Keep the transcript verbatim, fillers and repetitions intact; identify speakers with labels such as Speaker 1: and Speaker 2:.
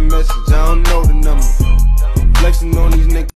Speaker 1: message, I don't know the number. Flexing on these niggas.